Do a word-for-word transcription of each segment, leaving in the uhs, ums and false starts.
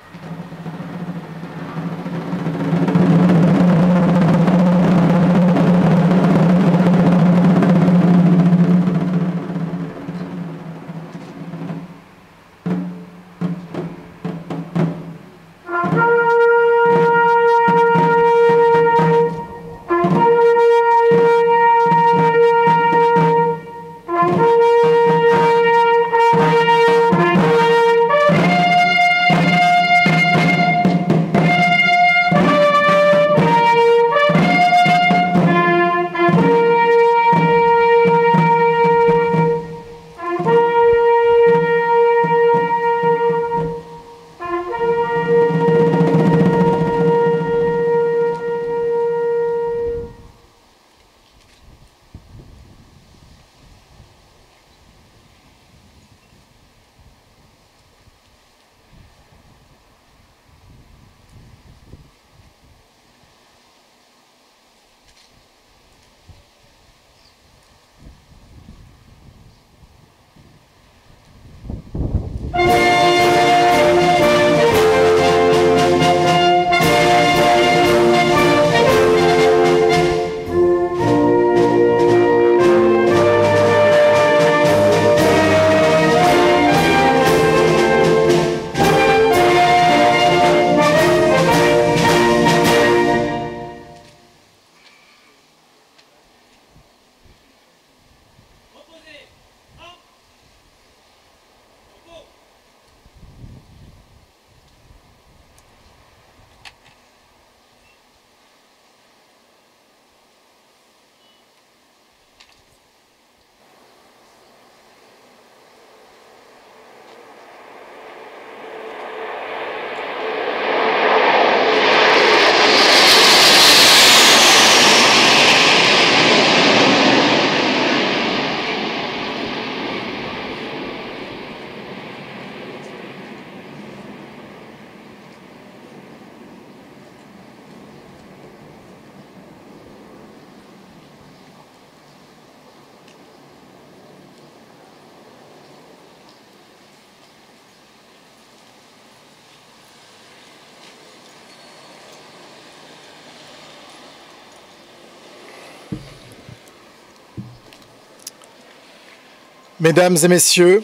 Mesdames et messieurs,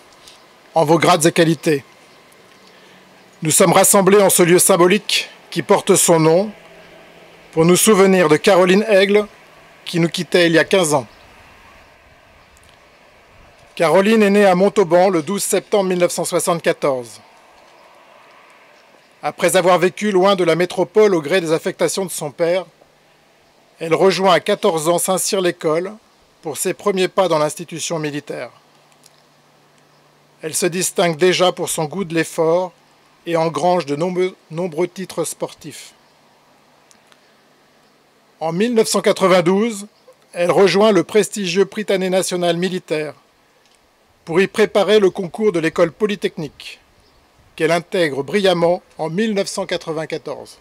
en vos grades et qualités, nous sommes rassemblés en ce lieu symbolique qui porte son nom pour nous souvenir de Caroline Aigle qui nous quittait il y a quinze ans. Caroline est née à Montauban le douze septembre mille neuf cent soixante-quatorze. Après avoir vécu loin de la métropole au gré des affectations de son père, elle rejoint à quatorze ans Saint-Cyr-l'École pour ses premiers pas dans l'institution militaire. Elle se distingue déjà pour son goût de l'effort et engrange de nombreux, nombreux titres sportifs. En mille neuf cent quatre-vingt-douze, elle rejoint le prestigieux Prytanée national militaire pour y préparer le concours de l'école polytechnique, qu'elle intègre brillamment en mille neuf cent quatre-vingt-quatorze.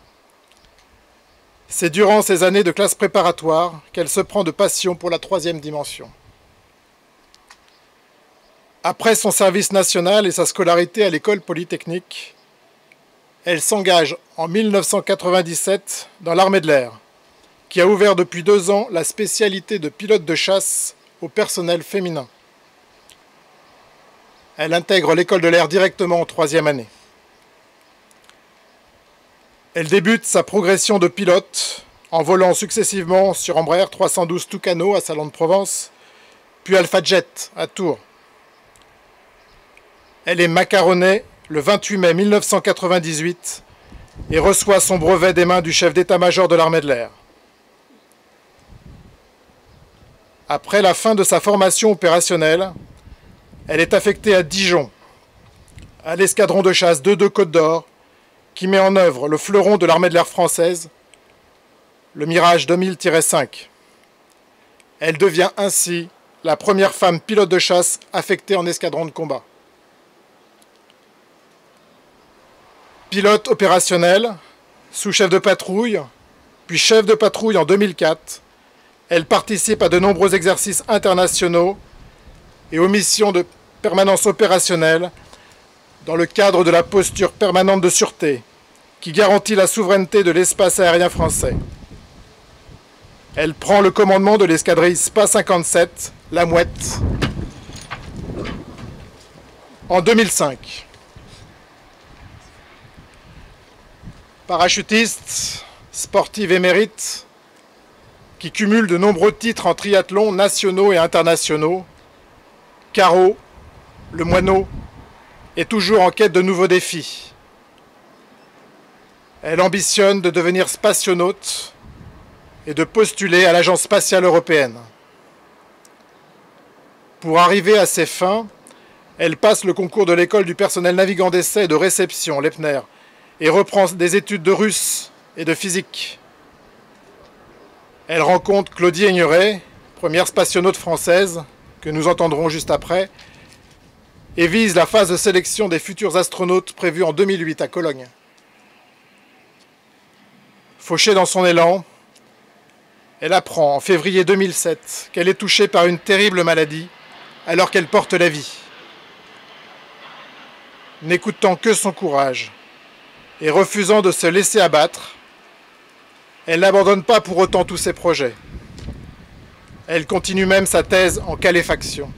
C'est durant ces années de classe préparatoire qu'elle se prend de passion pour la troisième dimension. Après son service national et sa scolarité à l'école polytechnique, elle s'engage en mille neuf cent quatre-vingt-dix-sept dans l'armée de l'air, qui a ouvert depuis deux ans la spécialité de pilote de chasse au personnel féminin. Elle intègre l'école de l'air directement en troisième année. Elle débute sa progression de pilote en volant successivement sur Embraer trois cent douze Tucano à Salon de Provence, puis Alpha Jet à Tours. Elle est macaronnée le vingt-huit mai mille neuf cent quatre-vingt-dix-huit et reçoit son brevet des mains du chef d'état-major de l'armée de l'air. Après la fin de sa formation opérationnelle, elle est affectée à Dijon, à l'escadron de chasse deux deux Côte d'Or, qui met en œuvre le fleuron de l'armée de l'air française, le Mirage deux mille tiret cinq. Elle devient ainsi la première femme pilote de chasse affectée en escadron de combat. Pilote opérationnelle, sous-chef de patrouille, puis chef de patrouille en deux mille quatre, elle participe à de nombreux exercices internationaux et aux missions de permanence opérationnelle dans le cadre de la posture permanente de sûreté qui garantit la souveraineté de l'espace aérien français. Elle prend le commandement de l'escadrille S P A cinquante-sept, la Mouette, en deux mille cinq. Parachutiste, sportive émérite, qui cumule de nombreux titres en triathlon nationaux et internationaux, Caro, le moineau, est toujours en quête de nouveaux défis. Elle ambitionne de devenir spationaute et de postuler à l'Agence spatiale européenne. Pour arriver à ses fins, elle passe le concours de l'école du personnel navigant d'essai et de réception, l'E P N E R, et reprend des études de russe et de physique. Elle rencontre Claudie Aigneret, première spationaute française, que nous entendrons juste après, et vise la phase de sélection des futurs astronautes prévue en deux mille huit à Cologne. Fauchée dans son élan, elle apprend en février deux mille sept qu'elle est touchée par une terrible maladie alors qu'elle porte la vie. N'écoutant que son courage et refusant de se laisser abattre, elle n'abandonne pas pour autant tous ses projets. Elle continue même sa thèse en caléfaction.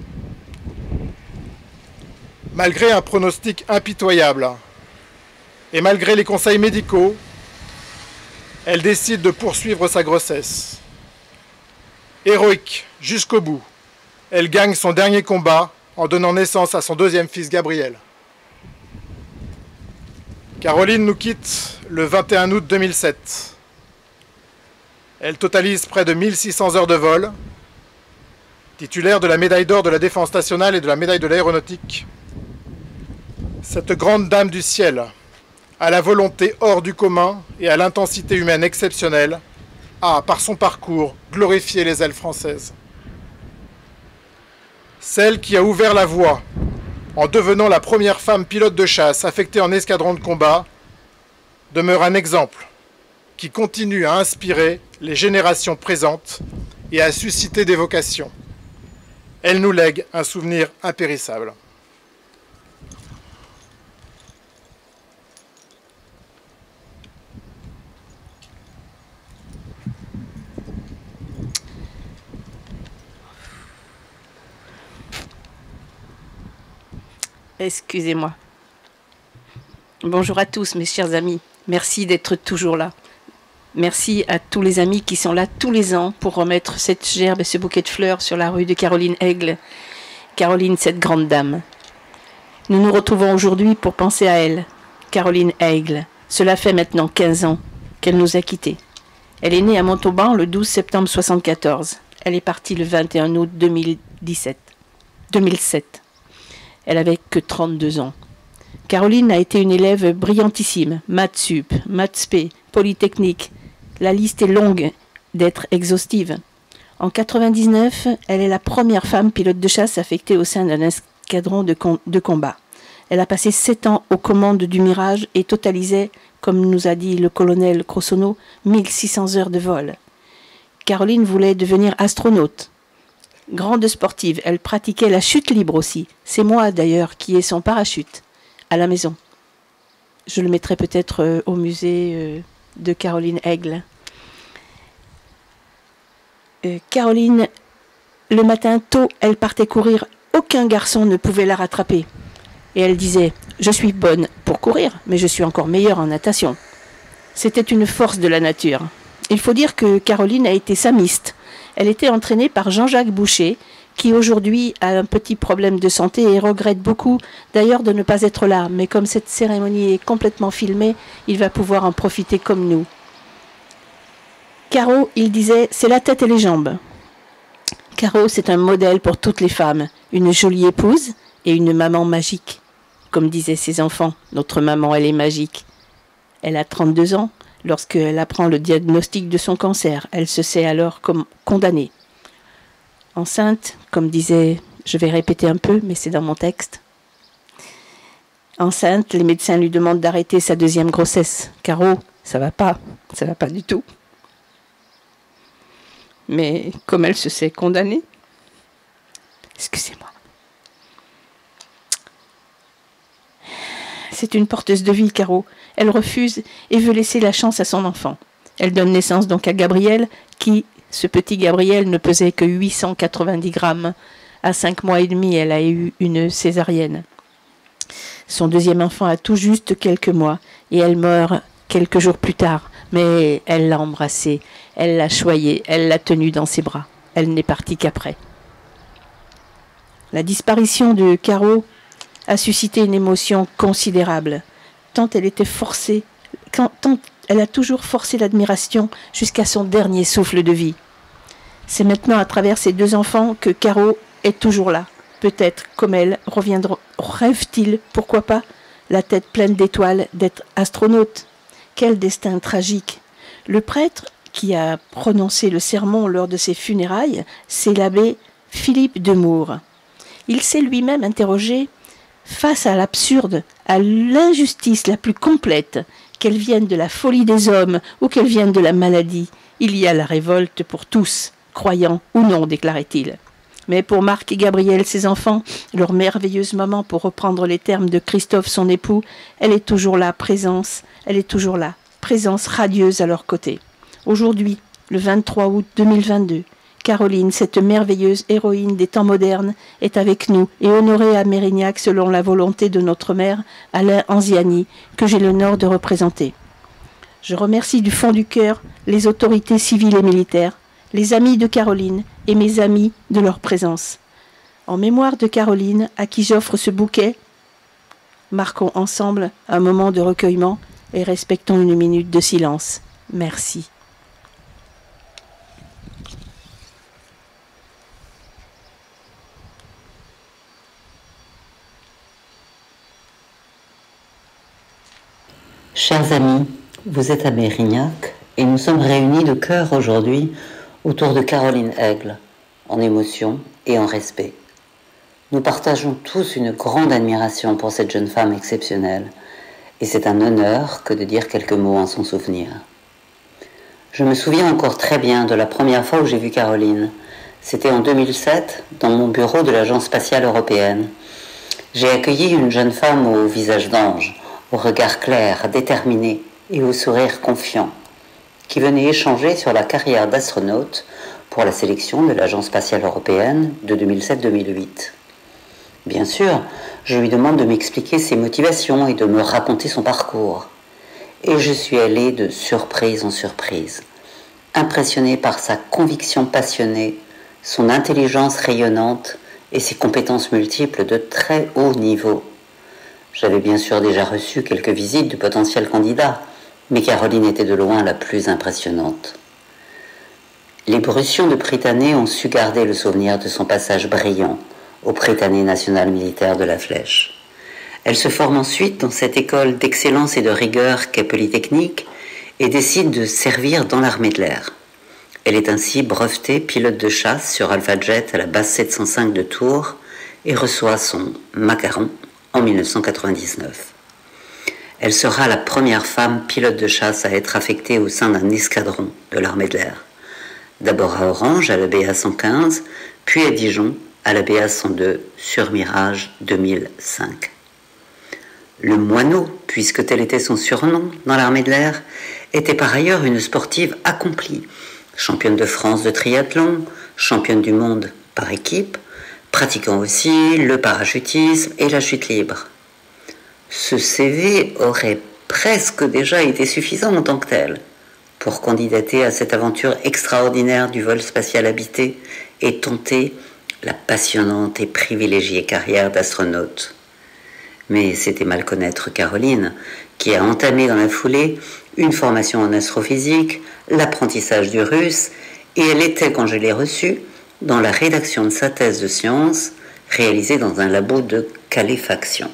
Malgré un pronostic impitoyable et malgré les conseils médicaux, elle décide de poursuivre sa grossesse. Héroïque jusqu'au bout, elle gagne son dernier combat en donnant naissance à son deuxième fils Gabriel. Caroline nous quitte le vingt et un août deux mille sept. Elle totalise près de mille six cents heures de vol, titulaire de la médaille d'or de la Défense nationale et de la médaille de l'aéronautique. Cette grande dame du ciel, à la volonté hors du commun et à l'intensité humaine exceptionnelle, a, par son parcours, glorifié les ailes françaises. Celle qui a ouvert la voie en devenant la première femme pilote de chasse affectée en escadron de combat demeure un exemple qui continue à inspirer les générations présentes et à susciter des vocations. Elle nous lègue un souvenir impérissable. Excusez-moi. Bonjour à tous, mes chers amis. Merci d'être toujours là. Merci à tous les amis qui sont là tous les ans pour remettre cette gerbe et ce bouquet de fleurs sur la rue de Caroline Aigle. Caroline, cette grande dame. Nous nous retrouvons aujourd'hui pour penser à elle, Caroline Aigle. Cela fait maintenant quinze ans qu'elle nous a quittés. Elle est née à Montauban le douze septembre soixante-quatorze. Elle est partie le vingt et un août deux mille dix-sept. deux mille sept. Elle avait que trente-deux ans. Caroline a été une élève brillantissime, maths sup, maths spé, polytechnique. La liste est longue d'être exhaustive. En quatre-vingt-dix-neuf, elle est la première femme pilote de chasse affectée au sein d'un escadron de, com de combat. Elle a passé sept ans aux commandes du Mirage et totalisait, comme nous a dit le colonel Crossono, mille six cents heures de vol. Caroline voulait devenir astronaute. Grande sportive, elle pratiquait la chute libre aussi. C'est moi d'ailleurs qui ai son parachute à la maison. Je le mettrai peut-être euh, au musée euh, de Caroline Aigle. Euh, Caroline, le matin tôt, elle partait courir. Aucun garçon ne pouvait la rattraper. Et elle disait « Je suis bonne pour courir, mais je suis encore meilleure en natation. » C'était une force de la nature. Il faut dire que Caroline a été samiste. Elle était entraînée par Jean-Jacques Boucher, qui aujourd'hui a un petit problème de santé et regrette beaucoup d'ailleurs de ne pas être là. Mais comme cette cérémonie est complètement filmée, il va pouvoir en profiter comme nous. Caro, il disait, c'est la tête et les jambes. Caro, c'est un modèle pour toutes les femmes, une jolie épouse et une maman magique. Comme disaient ses enfants, notre maman, elle est magique. Elle a trente-deux ans. Lorsqu'elle apprend le diagnostic de son cancer, elle se sait alors comme condamnée. Enceinte, comme disait, je vais répéter un peu, mais c'est dans mon texte. Enceinte, les médecins lui demandent d'arrêter sa deuxième grossesse. Caro, ça va pas, ça va pas du tout. Mais comme elle se sait condamnée, excusez-moi. C'est une porteuse de vie, Caro. Elle refuse et veut laisser la chance à son enfant. Elle donne naissance donc à Gabriel, qui, ce petit Gabriel, ne pesait que huit cent quatre-vingt-dix grammes. À cinq mois et demi, elle a eu une césarienne. Son deuxième enfant a tout juste quelques mois et elle meurt quelques jours plus tard. Mais elle l'a embrassé, elle l'a choyé, elle l'a tenu dans ses bras. Elle n'est partie qu'après. La disparition de Caro a suscité une émotion considérable, tant elle était forcée, quand, tant elle a toujours forcé l'admiration jusqu'à son dernier souffle de vie. C'est maintenant à travers ses deux enfants que Caro est toujours là. Peut-être, comme elle, reviendra, rêve-t-il, pourquoi pas, la tête pleine d'étoiles, d'être astronaute. Quel destin tragique. Le prêtre qui a prononcé le sermon lors de ses funérailles, c'est l'abbé Philippe Demour. Il s'est lui-même interrogé face à l'absurde, à l'injustice la plus complète, qu'elle vienne de la folie des hommes ou qu'elle vienne de la maladie. Il y a la révolte pour tous, croyants ou non, déclarait-il. Mais pour Marc et Gabriel, ses enfants, leur merveilleuse maman, pour reprendre les termes de Christophe, son époux, elle est toujours là, présence, elle est toujours là, présence radieuse à leur côté. Aujourd'hui, le vingt-trois août deux mille vingt-deux, Caroline, cette merveilleuse héroïne des temps modernes, est avec nous et honorée à Mérignac selon la volonté de notre maire, Alain Anziani, que j'ai l'honneur de représenter. Je remercie du fond du cœur les autorités civiles et militaires, les amis de Caroline et mes amis de leur présence. En mémoire de Caroline, à qui j'offre ce bouquet, marquons ensemble un moment de recueillement et respectons une minute de silence. Merci. Chers amis, vous êtes à Mérignac et nous sommes réunis de cœur aujourd'hui autour de Caroline Aigle, en émotion et en respect. Nous partageons tous une grande admiration pour cette jeune femme exceptionnelle et c'est un honneur que de dire quelques mots en son souvenir. Je me souviens encore très bien de la première fois où j'ai vu Caroline. C'était en deux mille sept, dans mon bureau de l'Agence spatiale européenne. J'ai accueilli une jeune femme au visage d'ange, au regard clair, déterminé et au sourire confiant, qui venait échanger sur la carrière d'astronaute pour la sélection de l'Agence spatiale européenne de deux mille sept deux mille huit. Bien sûr, je lui demande de m'expliquer ses motivations et de me raconter son parcours. Et je suis allée de surprise en surprise, impressionnée par sa conviction passionnée, son intelligence rayonnante et ses compétences multiples de très haut niveau. J'avais bien sûr déjà reçu quelques visites de potentiels candidats, mais Caroline était de loin la plus impressionnante. Les Prussiens de Prytanée ont su garder le souvenir de son passage brillant au Prytanée national militaire de la Flèche. Elle se forme ensuite dans cette école d'excellence et de rigueur qu'est Polytechnique et décide de servir dans l'armée de l'air. Elle est ainsi brevetée pilote de chasse sur Alpha Jet à la base sept cent cinq de Tours et reçoit son macaron en mille neuf cent quatre-vingt-dix-neuf. Elle sera la première femme pilote de chasse à être affectée au sein d'un escadron de l'armée de l'air. D'abord à Orange, à la B A cent quinze, puis à Dijon, à la B A cent deux, sur Mirage deux mille cinq. Le moineau, puisque tel était son surnom dans l'armée de l'air, était par ailleurs une sportive accomplie, championne de France de triathlon, championne du monde par équipe, pratiquant aussi le parachutisme et la chute libre. Ce C V aurait presque déjà été suffisant en tant que tel pour candidater à cette aventure extraordinaire du vol spatial habité et tenter la passionnante et privilégiée carrière d'astronaute. Mais c'était mal connaître Caroline, qui a entamé dans la foulée une formation en astrophysique, l'apprentissage du russe, et elle était, quand je l'ai reçue, dans la rédaction de sa thèse de sciences, réalisée dans un labo de caléfaction.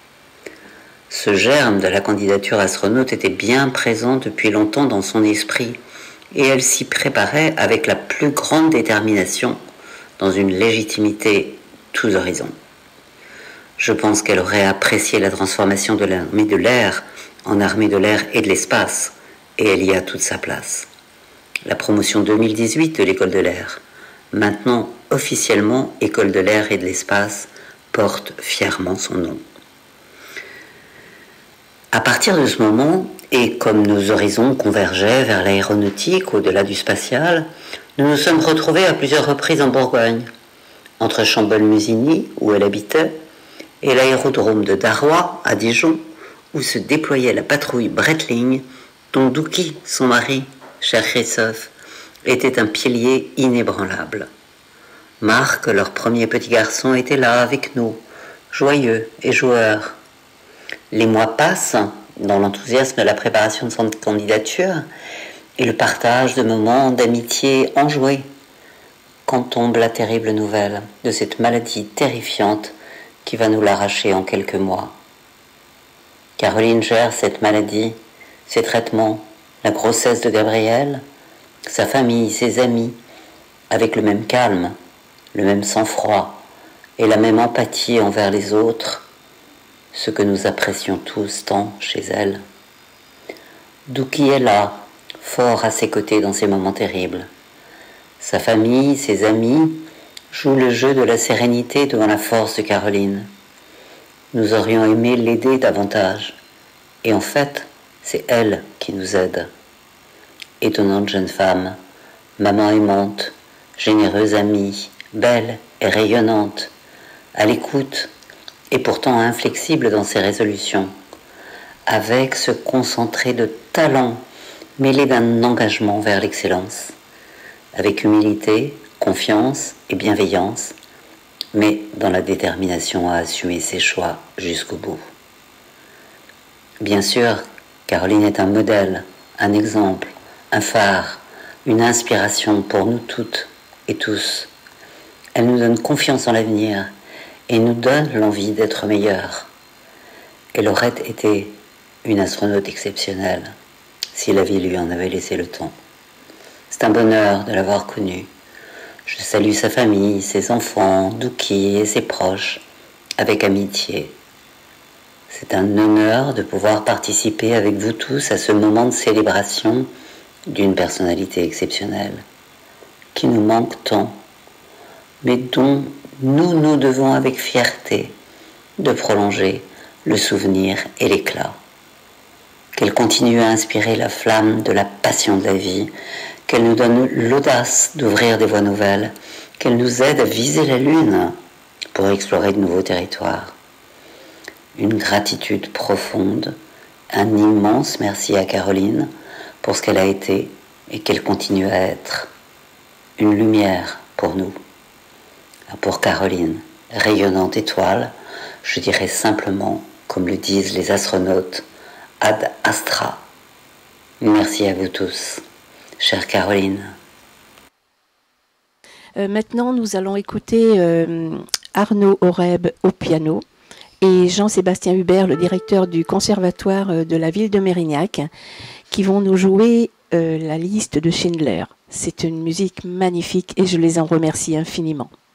Ce germe de la candidature astronaute était bien présent depuis longtemps dans son esprit, et elle s'y préparait avec la plus grande détermination, dans une légitimité tous horizons. Je pense qu'elle aurait apprécié la transformation de l'armée de l'air en armée de l'air et de l'espace, et elle y a toute sa place. La promotion deux mille dix-huit de l'école de l'air, maintenant officiellement École de l'air et de l'espace, porte fièrement son nom. À partir de ce moment, et comme nos horizons convergeaient vers l'aéronautique au-delà du spatial, nous nous sommes retrouvés à plusieurs reprises en Bourgogne, entre Chambol-Musigny, où elle habitait, et l'aérodrome de Darrois, à Dijon, où se déployait la patrouille Breitling, dont Douki, son mari, cher Christophe, était un pilier inébranlable. Marc, leur premier petit garçon, était là avec nous, joyeux et joueur. Les mois passent dans l'enthousiasme de la préparation de son candidature et le partage de moments d'amitié enjoués quand tombe la terrible nouvelle de cette maladie terrifiante qui va nous l'arracher en quelques mois. Caroline gère cette maladie, ses traitements, la grossesse de Gabriel, sa famille, ses amis, avec le même calme, le même sang-froid et la même empathie envers les autres, ce que nous apprécions tous tant chez elle. Douki est là, fort à ses côtés dans ces moments terribles. Sa famille, ses amis, jouent le jeu de la sérénité devant la force de Caroline. Nous aurions aimé l'aider davantage, et en fait, c'est elle qui nous aide. Étonnante jeune femme, maman aimante, généreuse amie, belle et rayonnante, à l'écoute, et pourtant inflexible dans ses résolutions, avec ce concentré de talent mêlé d'un engagement vers l'excellence, avec humilité, confiance et bienveillance, mais dans la détermination à assumer ses choix jusqu'au bout. Bien sûr, Caroline est un modèle, un exemple, un phare, une inspiration pour nous toutes et tous. Elle nous donne confiance en l'avenir et nous donne l'envie d'être meilleurs. Elle aurait été une astronaute exceptionnelle si la vie lui en avait laissé le temps. C'est un bonheur de l'avoir connue. Je salue sa famille, ses enfants, Douki et ses proches, avec amitié. C'est un honneur de pouvoir participer avec vous tous à ce moment de célébration d'une personnalité exceptionnelle, qui nous manque tant, mais dont nous nous devons avec fierté de prolonger le souvenir et l'éclat. Qu'elle continue à inspirer la flamme de la passion de la vie, qu'elle nous donne l'audace d'ouvrir des voies nouvelles, qu'elle nous aide à viser la lune pour explorer de nouveaux territoires. Une gratitude profonde, un immense merci à Caroline pour ce qu'elle a été et qu'elle continue à être. Une lumière pour nous. Pour Caroline, rayonnante étoile, je dirais simplement, comme le disent les astronautes, ad astra. Merci à vous tous, chère Caroline. Euh, maintenant, nous allons écouter euh, Arnaud Horeb au piano et Jean-Sébastien Hubert, le directeur du conservatoire de la ville de Mérignac, qui vont nous jouer euh, la liste de Schindler. C'est une musique magnifique et je les en remercie infiniment.